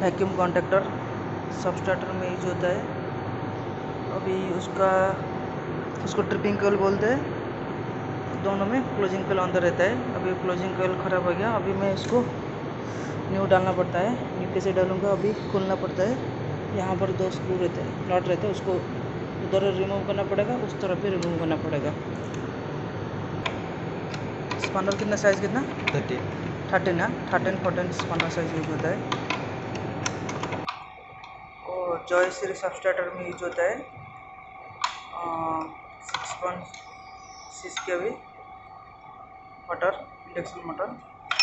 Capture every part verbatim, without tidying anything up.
Vacuum contactor सबस्टार्टर में use होता है। अभी उसका उसको ट्रिपिंग कोयल बोलते हैं। दोनों में क्लोजिंग कोयल अंदर रहता है। अभी क्लोजिंग कोयल ख़राब हो गया। अभी मैं इसको न्यू डालना पड़ता है। न्यू कैसे डालूँगा, अभी खोलना पड़ता है। यहाँ पर दो स्क्रू रहते हैं, नॉट रहते हैं, उसको उधर रिमूव करना पड़ेगा, उस तरफ भी रिमूव करना पड़ेगा। स्पैनर कितना साइज़ कितना थर्टी थर्टीन है thirteen fourteen spanner size use होता है। और जॉय सीरीज सबस्टार्टर में यूज होता है six point six K V motor, induction motor.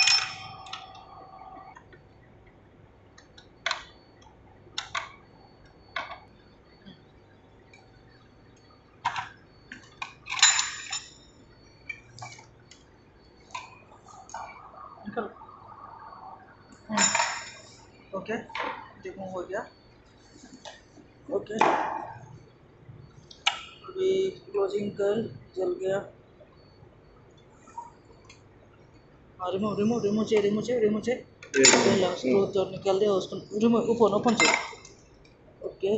निकल ओके, रिमूव हो गया। ओके, अभी क्लोजिंग कर जल गया। हाँ, रिमूव रिमूव रिमूव चाहिए रिमूव चाहिए रिमूव चाहिए स्क्रू जो निकल दिया उसको रिमूव, ओपन ओपन चाहिए। ओके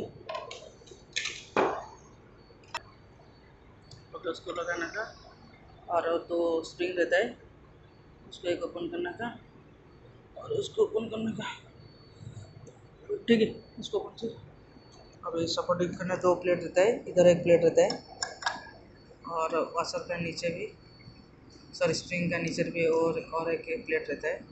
ओके, उसको लगाने का। और दो स्प्रिंग रहता है, उसको एक ओपन करने का और उसको ओपन करने का। ठीक है, उसको ओपन चाहिए। अभी सपोर्टिंग करने दो प्लेट रहता है, इधर एक प्लेट रहता है और वाशर का नीचे भी, सॉरी स्प्रिंग का नीचे भी और और एक प्लेट रहता है।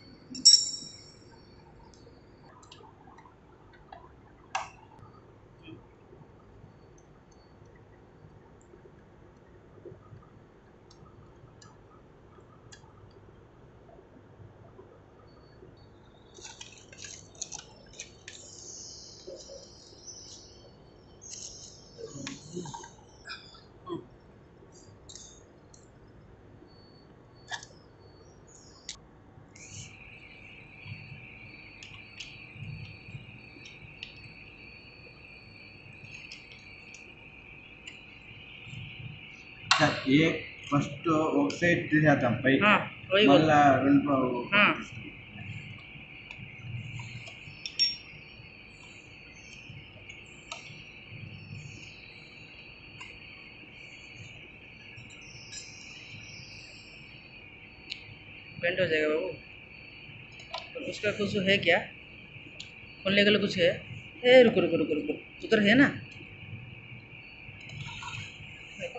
ये ఫస్ట్ ఒక సైడ్ తీసేద్దాం పైకి, हाँ वही बोल మళ్ళా రెండు हाँ बेंड हो जाएगा बाबू। तो उसका कुछ है क्या, खोलने के लिए कुछ है? ए रुको रुको रुको रुको, उधर है ना, देखो।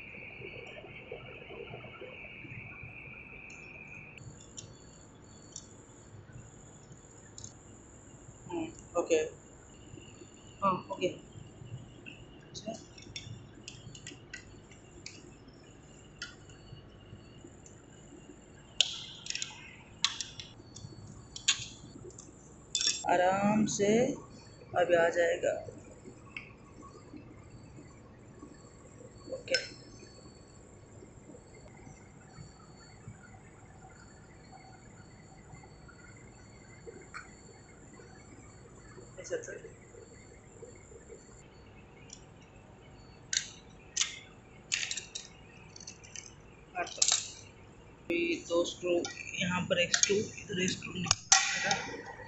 हम्म, ओके, हाँ ओके। आराम से अभी आ जाएगा। ओके, ऐसा चलिए। अभी दो स्क्रू, यहाँ पर एक स्क्रू, इधर एक स्क्रू निकालना है।